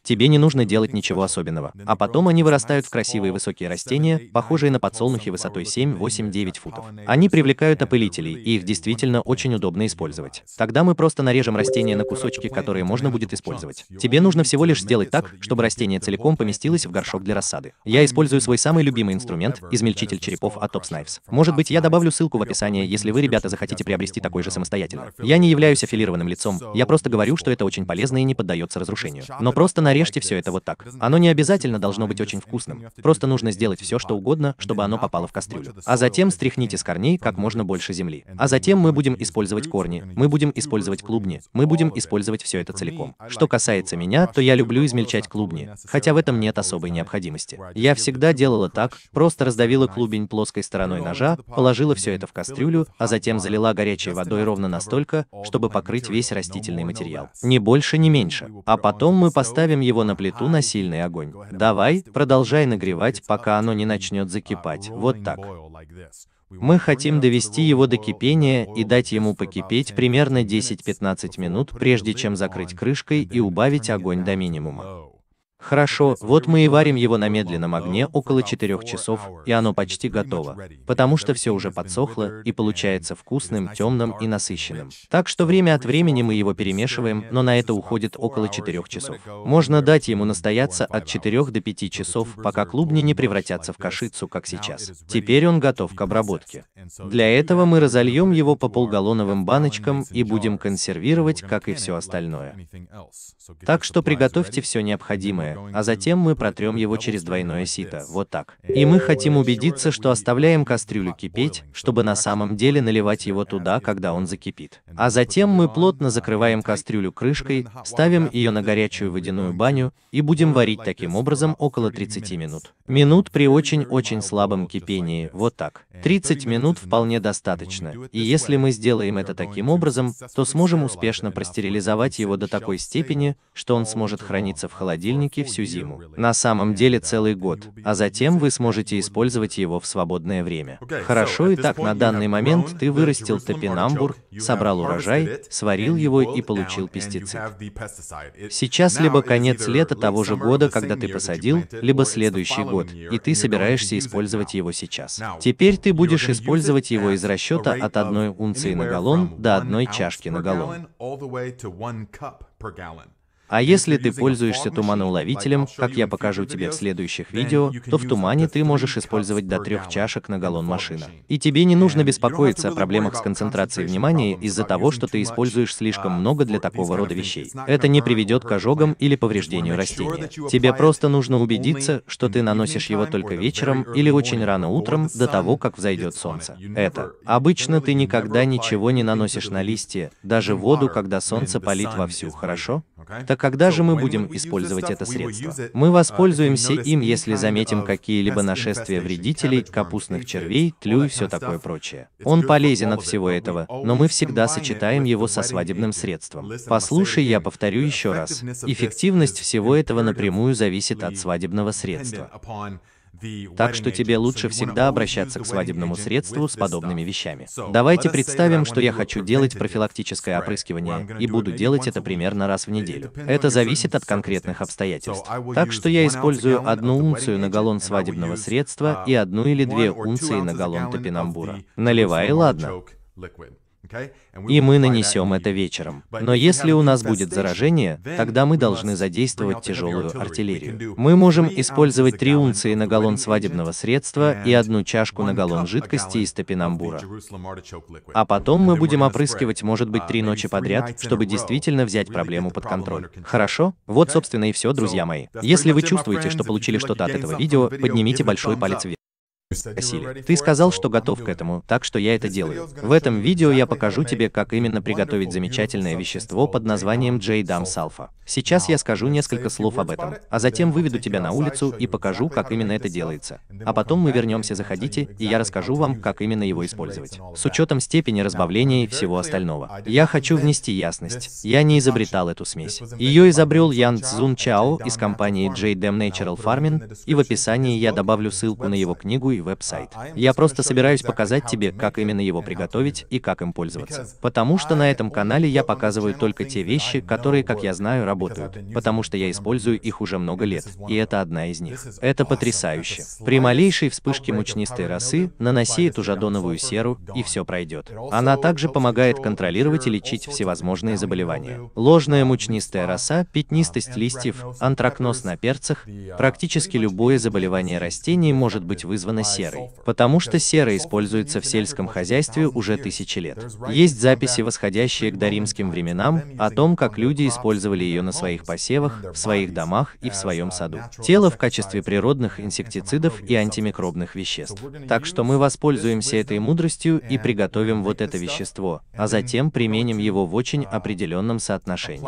Тебе не нужно делать ничего особенного. А потом они вырастают в красивые высокие растения, похожие на подсолнухи высотой 7, 8, 9 футов. Они привлекают опылителей, и их действительно очень удобно использовать. Тогда мы просто нарежем растения на кусочки, которые можно будет использовать. Тебе нужно всего лишь сделать так, чтобы растение целиком поместилось в горшок для рассады. Я использую свой самый любимый инструмент – измельчитель черепов от Tops Knives. Может быть, я добавлю ссылку в описании, если вы, ребята, захотите приобрести такой же самостоятельно. Я не являюсь аффилированным лицом, я просто говорю, что это очень полезно и не поддается разрушению. Но просто нарежьте все это вот так. Оно не обязательно должно быть очень вкусным. Просто нужно сделать все, что угодно, чтобы оно попало в кастрюлю. А затем стряхните с корней как можно больше земли. А затем мы будем использовать корни, мы будем использовать клубни, мы будем использовать все это целиком. Что касается меня, то я люблю измельчать клубни, хотя в этом нет особой необходимости. Я всегда делала так, просто раздавила клубень плоской стороной ножа, положила все это в кастрюлю, а затем залила горячей водой ровно настолько, чтобы покрыть весь растительный материал. Ни больше, ни меньше. А потом мы поставим его на плиту на сильный огонь. Давай, продолжай нагревать, пока оно не начнет закипать. Вот так. Мы хотим довести его до кипения и дать ему покипеть примерно 10-15 минут, прежде чем закрыть крышкой и убавить огонь до минимума. Хорошо, вот мы и варим его на медленном огне около 4 часов, и оно почти готово, потому что все уже подсохло и получается вкусным, темным и насыщенным. Так что время от времени мы его перемешиваем, но на это уходит около 4 часов. Можно дать ему настояться от 4 до 5 часов, пока клубни не превратятся в кашицу, как сейчас. Теперь он готов к обработке. Для этого мы разольем его по полгаллоновым баночкам и будем консервировать, как и все остальное. Так что приготовьте все необходимое, а затем мы протрем его через двойное сито, вот так. И мы хотим убедиться, что оставляем кастрюлю кипеть, чтобы на самом деле наливать его туда, когда он закипит. А затем мы плотно закрываем кастрюлю крышкой, ставим ее на горячую водяную баню и будем варить таким образом около 30 минут. Минут при очень-очень слабом кипении, вот так. 30 минут вполне достаточно, и если мы сделаем это таким образом, то сможем успешно простерилизовать его до такой степени, что он сможет храниться в холодильнике всю зиму. На самом деле целый год, а затем вы сможете использовать его в свободное время. Хорошо, итак, на данный момент ты вырастил топинамбур, собрал урожай, сварил его и получил пестицид. Сейчас либо конец лета того же года, когда ты посадил, либо следующий год, и ты собираешься использовать его сейчас. Теперь ты будешь использовать его из расчета от 1 унции на галлон до 1 чашки на галлон. А если ты пользуешься туманоуловителем, как я покажу тебе в следующих видео, то в тумане ты можешь использовать до 3 чашек на галлон машина. И тебе не нужно беспокоиться о проблемах с концентрацией внимания из-за того, что ты используешь слишком много для такого рода вещей. Это не приведет к ожогам или повреждению растения. Тебе просто нужно убедиться, что ты наносишь его только вечером или очень рано утром, до того, как взойдет солнце. Это. Обычно ты никогда ничего не наносишь на листья, даже воду, когда солнце палит вовсю, хорошо? Так когда же мы будем использовать это средство? Мы воспользуемся им, если заметим какие-либо нашествия вредителей, капустных червей, тлю и все такое прочее. Он полезен от всего этого, но мы всегда сочетаем его со свадебным средством. Послушай, я повторю еще раз. Эффективность всего этого напрямую зависит от свадебного средства. Так что тебе лучше всегда обращаться к свадебному средству с подобными вещами. Давайте представим, что я хочу делать профилактическое опрыскивание, и буду делать это примерно раз в неделю. Это зависит от конкретных обстоятельств. Так что я использую 1 унцию на галлон свадебного средства и 1 или 2 унции на галлон топинамбура. Наливай, ладно. И мы нанесем это вечером. Но если у нас будет заражение, тогда мы должны задействовать тяжелую артиллерию. Мы можем использовать 3 унции на галлон свадебного средства и 1 чашку на галлон жидкости из топинамбура. А потом мы будем опрыскивать, может быть, 3 ночи подряд, чтобы действительно взять проблему под контроль. Хорошо? Вот, собственно, и все, друзья мои. Если вы чувствуете, что получили что-то от этого видео, поднимите большой палец вверх. Ты сказал, что готов к этому, так что я это делаю. В этом видео я покажу тебе, как именно приготовить замечательное вещество под названием JDAM Sulfa. Сейчас я скажу несколько слов об этом, а затем выведу тебя на улицу и покажу, как именно это делается. А потом мы вернемся, заходите, и я расскажу вам, как именно его использовать. С учетом степени разбавления и всего остального. Я хочу внести ясность. Я не изобретал эту смесь. Ее изобрел Ян Цзун Чао из компании JDAM Natural Farming, и в описании я добавлю ссылку на его книгу и веб-сайт. Я просто собираюсь показать тебе, как именно его приготовить и как им пользоваться. Потому что на этом канале я показываю только те вещи, которые, как я знаю, работают, потому что я использую их уже много лет, и это одна из них. Это потрясающе. При малейшей вспышке мучнистой росы наноси эту жадоновую серу, и все пройдет. Она также помогает контролировать и лечить всевозможные заболевания. Ложная мучнистая роса, пятнистость листьев, антракноз на перцах, практически любое заболевание растений может быть вызвано серой, потому что сера используется в сельском хозяйстве уже тысячи лет. Есть записи, восходящие к доримским временам, о том, как люди использовали ее на своих посевах, в своих домах и в своем саду. Тело в качестве природных инсектицидов и антимикробных веществ. Так что мы воспользуемся этой мудростью и приготовим вот это вещество, а затем применим его в очень определенном соотношении.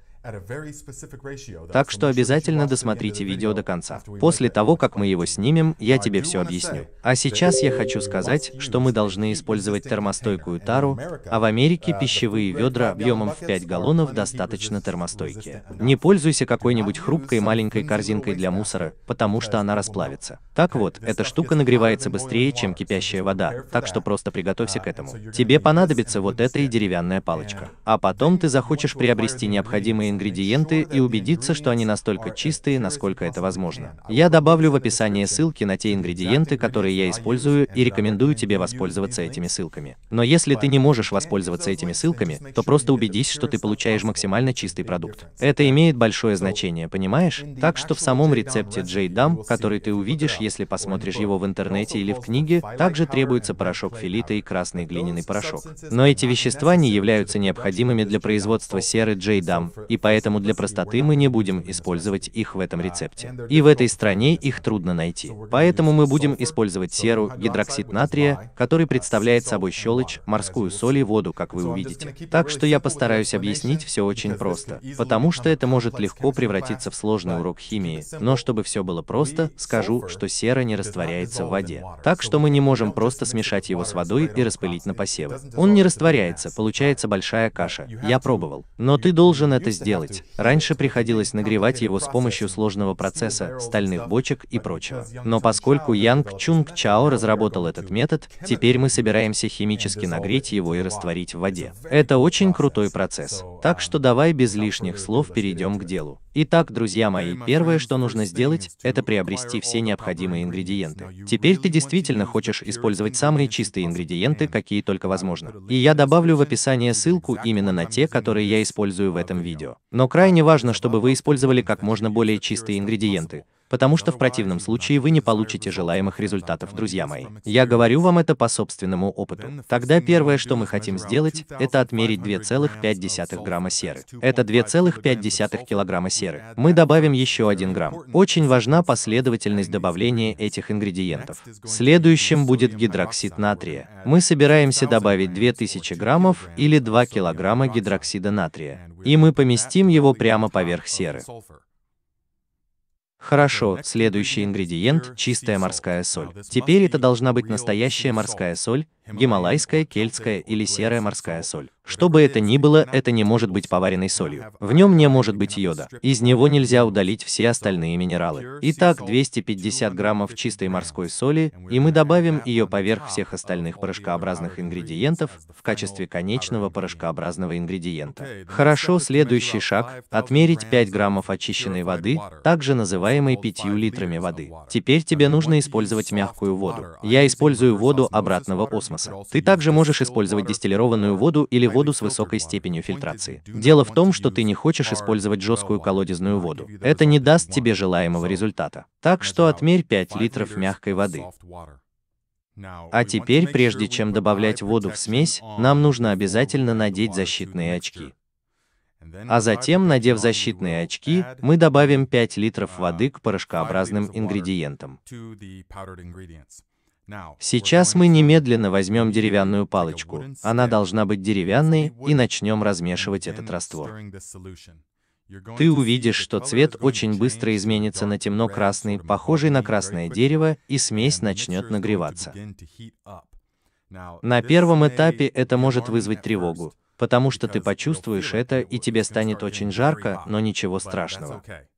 Так что обязательно досмотрите видео до конца. После того, как мы его снимем, я тебе все объясню. А сейчас я хочу сказать, что мы должны использовать термостойкую тару, а в Америке пищевые ведра объемом в 5 галлонов достаточно термостойкие. Не пользуйся какой-нибудь хрупкой маленькой корзинкой для мусора, потому что она расплавится. Так вот, эта штука нагревается быстрее, чем кипящая вода, так что просто приготовься к этому. Тебе понадобится вот эта и деревянная палочка. А потом ты захочешь приобрести необходимые ингредиенты и убедиться, что они настолько чистые, насколько это возможно. Я добавлю в описание ссылки на те ингредиенты, которые я использую, и рекомендую тебе воспользоваться этими ссылками. Но если ты не можешь воспользоваться этими ссылками, то просто убедись, что ты получаешь максимально чистый продукт. Это имеет большое значение, понимаешь? Так что в самом рецепте JDAM, который ты увидишь, если посмотришь его в интернете или в книге, также требуется порошок фелита и красный глиняный порошок. Но эти вещества не являются необходимыми для производства серы JDAM, и поэтому для простоты мы не будем использовать их в этом рецепте. И в этой стране их трудно найти. Поэтому мы будем использовать серу, гидроксид натрия, который представляет собой щелочь, морскую соль и воду, как вы увидите. Так что я постараюсь объяснить все очень просто, потому что это может легко превратиться в сложный урок химии, но чтобы все было просто, скажу, что сера не растворяется в воде. Так что мы не можем просто смешать его с водой и распылить на посевы. Он не растворяется, получается большая каша. Я пробовал. Но ты должен это сделать. Раньше приходилось нагревать его с помощью сложного процесса, стальных бочек и прочего. Но поскольку Янг Чунг Чао разработал этот метод, теперь мы собираемся химически нагреть его и растворить в воде. Это очень крутой процесс. Так что давай без лишних слов перейдем к делу. Итак, друзья мои, первое, что нужно сделать, это приобрести все необходимые ингредиенты. Теперь ты действительно хочешь использовать самые чистые ингредиенты, какие только возможно. И я добавлю в описание ссылку именно на те, которые я использую в этом видео. Но крайне важно, чтобы вы использовали как можно более чистые ингредиенты, потому что в противном случае вы не получите желаемых результатов, друзья мои. Я говорю вам это по собственному опыту. Тогда первое, что мы хотим сделать, это отмерить 2,5 грамма серы. Это 2,5 килограмма серы. Мы добавим еще 1 грамм. Очень важна последовательность добавления этих ингредиентов. Следующим будет гидроксид натрия. Мы собираемся добавить 2000 граммов или 2 килограмма гидроксида натрия, и мы поместим его прямо поверх серы. Хорошо, следующий ингредиент – чистая морская соль. Теперь это должна быть настоящая морская соль, гималайская, кельтская или серая морская соль. Что бы это ни было, это не может быть поваренной солью. В нем не может быть йода. Из него нельзя удалить все остальные минералы. Итак, 250 граммов чистой морской соли, и мы добавим ее поверх всех остальных порошкообразных ингредиентов в качестве конечного порошкообразного ингредиента. Хорошо, следующий шаг – отмерить 5 граммов очищенной воды, также называемой 5 литрами воды. Теперь тебе нужно использовать мягкую воду. Я использую воду обратного осмоса. Ты также можешь использовать дистиллированную воду или воду с высокой степенью фильтрации. Дело в том, что ты не хочешь использовать жесткую колодезную воду. Это не даст тебе желаемого результата. Так что отмерь 5 литров мягкой воды. А теперь, прежде чем добавлять воду в смесь, нам нужно обязательно надеть защитные очки. А затем, надев защитные очки, мы добавим 5 литров воды к порошкообразным ингредиентам. Сейчас мы немедленно возьмем деревянную палочку, она должна быть деревянной, и начнем размешивать этот раствор. Ты увидишь, что цвет очень быстро изменится на темно-красный, похожий на красное дерево, и смесь начнет нагреваться. На первом этапе это может вызвать тревогу, потому что ты почувствуешь это, и тебе станет очень жарко, но ничего страшного.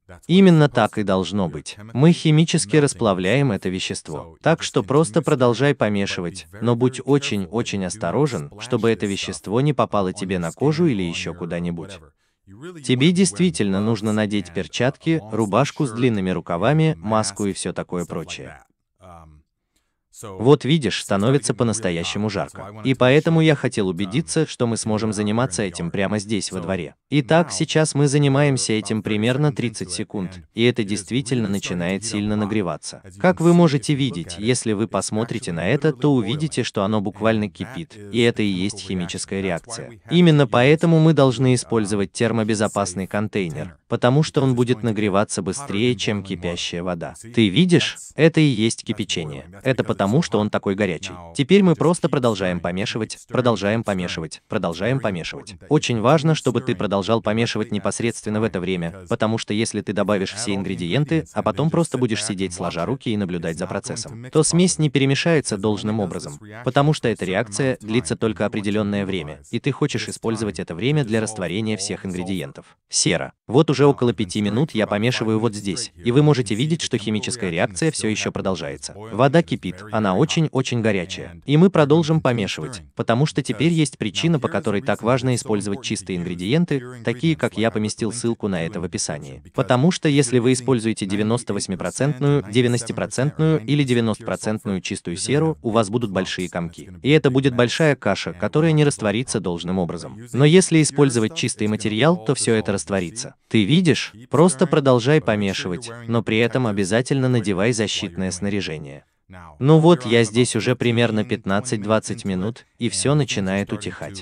Именно так и должно быть. Мы химически расплавляем это вещество. Так что просто продолжай помешивать, но будь очень-очень осторожен, чтобы это вещество не попало тебе на кожу или еще куда-нибудь. Тебе действительно нужно надеть перчатки, рубашку с длинными рукавами, маску и все такое прочее. Вот видишь, становится по-настоящему жарко. И поэтому я хотел убедиться, что мы сможем заниматься этим прямо здесь, во дворе. Итак, сейчас мы занимаемся этим примерно 30 секунд, и это действительно начинает сильно нагреваться. Как вы можете видеть, если вы посмотрите на это, то увидите, что оно буквально кипит, и это и есть химическая реакция. Именно поэтому мы должны использовать термобезопасный контейнер, потому что он будет нагреваться быстрее, чем кипящая вода. Ты видишь? Это и есть кипячение. Это потому, что он такой горячий. Теперь мы просто продолжаем помешивать, продолжаем помешивать, продолжаем помешивать. Очень важно, чтобы ты продолжал помешивать непосредственно в это время, потому что если ты добавишь все ингредиенты, а потом просто будешь сидеть сложа руки и наблюдать за процессом, то смесь не перемешается должным образом, потому что эта реакция длится только определенное время, и ты хочешь использовать это время для растворения всех ингредиентов. Сера. Вот уже около 5 минут я помешиваю вот здесь, и вы можете видеть, что химическая реакция все еще продолжается. Вода кипит, она очень-очень горячая. И мы продолжим помешивать, потому что теперь есть причина, по которой так важно использовать чистые ингредиенты, такие как я поместил ссылку на это в описании. Потому что если вы используете 98%, 90% или 90% чистую серу, у вас будут большие комки. И это будет большая каша, которая не растворится должным образом. Но если использовать чистый материал, то все это растворится. Ты видишь? Просто продолжай помешивать, но при этом обязательно надевай защитное снаряжение. Ну вот, я здесь уже примерно 15-20 минут, и все начинает утихать.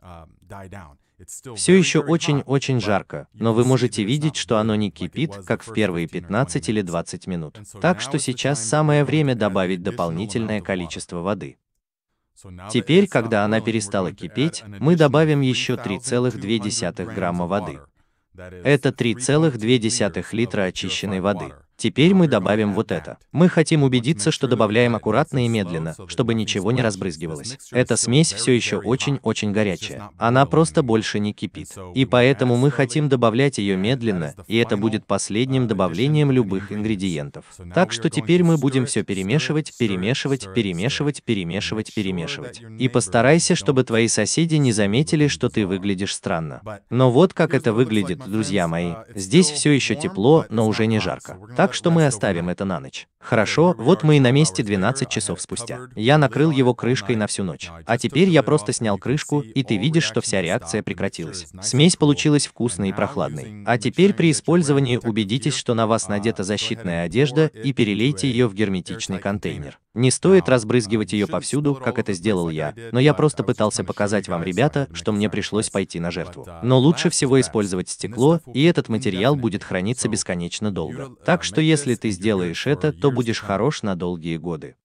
Все еще очень-очень жарко, но вы можете видеть, что оно не кипит, как в первые 15 или 20 минут. Так что сейчас самое время добавить дополнительное количество воды. Теперь, когда она перестала кипеть, мы добавим еще 3,2 грамма воды. Это 3,2 литра очищенной воды. Теперь мы добавим вот это. Мы хотим убедиться, что добавляем аккуратно и медленно, чтобы ничего не разбрызгивалось. Эта смесь все еще очень-очень горячая. Она просто больше не кипит. И поэтому мы хотим добавлять ее медленно, и это будет последним добавлением любых ингредиентов. Так что теперь мы будем все перемешивать, перемешивать, перемешивать, перемешивать, перемешивать. И постарайся, чтобы твои соседи не заметили, что ты выглядишь странно. Но вот как это выглядит, друзья мои. Здесь все еще тепло, но уже не жарко. Так что мы оставим это на ночь. Хорошо, вот мы и на месте 12 часов спустя. Я накрыл его крышкой на всю ночь. А теперь я просто снял крышку, и ты видишь, что вся реакция прекратилась. Смесь получилась вкусной и прохладной. А теперь при использовании убедитесь, что на вас надета защитная одежда, и перелейте ее в герметичный контейнер. Не стоит разбрызгивать ее повсюду, как это сделал я, но я просто пытался показать вам, ребята, что мне пришлось пойти на жертву. Но лучше всего использовать стекло, и этот материал будет храниться бесконечно долго. Так что если ты сделаешь это, то будешь хорош на долгие годы.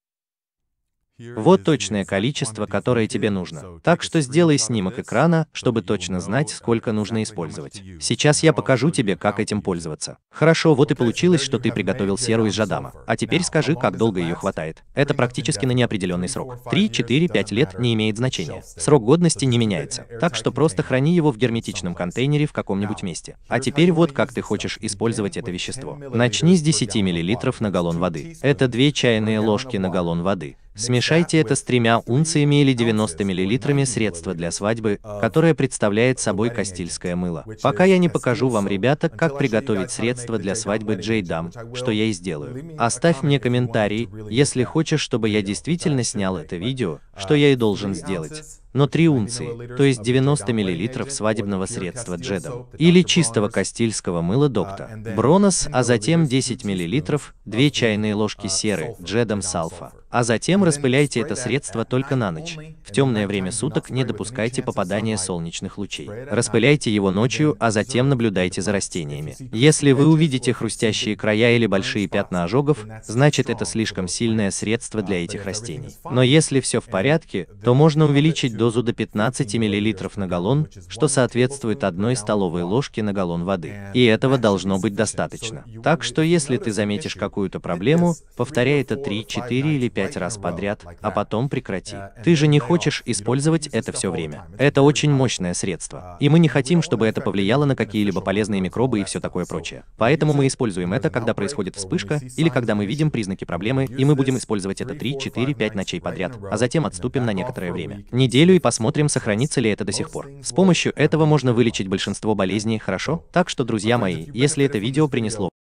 Вот точное количество, которое тебе нужно. Так что сделай снимок экрана, чтобы точно знать, сколько нужно использовать. Сейчас я покажу тебе, как этим пользоваться. Хорошо, вот и получилось, что ты приготовил серу из жадама. А теперь скажи, как долго ее хватает. Это практически на неопределенный срок. 3, 4, 5 лет не имеет значения. Срок годности не меняется. Так что просто храни его в герметичном контейнере в каком-нибудь месте. А теперь вот как ты хочешь использовать это вещество. Начни с 10 мл на галлон воды. Это 2 чайные ложки на галлон воды. Смешайте это с 3 унциями или 90 мл средства для свадьбы, которое представляет собой кастильское мыло. Пока я не покажу вам, ребята, как приготовить средство для свадьбы Джейдам, что я и сделаю. Оставь мне комментарий, если хочешь, чтобы я действительно снял это видео, что я и должен сделать. Но 3 унции, то есть 90 мл свадебного средства Джедам, или чистого кастильского мыла Докта Бронос, а затем 10 мл, 2 чайные ложки серы Джедам Салфа. А затем распыляйте это средство только на ночь. В темное время суток не допускайте попадания солнечных лучей. Распыляйте его ночью, а затем наблюдайте за растениями. Если вы увидите хрустящие края или большие пятна ожогов, значит это слишком сильное средство для этих растений. Но если все в порядке, то можно увеличить дозу до 15 мл на галлон, что соответствует 1 столовой ложке на галлон воды. И этого должно быть достаточно. Так что если ты заметишь какую-то проблему, повторяй это 3, 4 или 5 4-5 раз подряд, а потом прекрати. Ты же не хочешь использовать это все время. Это очень мощное средство. И мы не хотим, чтобы это повлияло на какие-либо полезные микробы и все такое прочее. Поэтому мы используем это, когда происходит вспышка, или когда мы видим признаки проблемы, и мы будем использовать это 3, 4, 5 ночей подряд, а затем отступим на некоторое время. Неделю и посмотрим, сохранится ли это до сих пор. С помощью этого можно вылечить большинство болезней, хорошо? Так что, друзья мои, если это видео принесло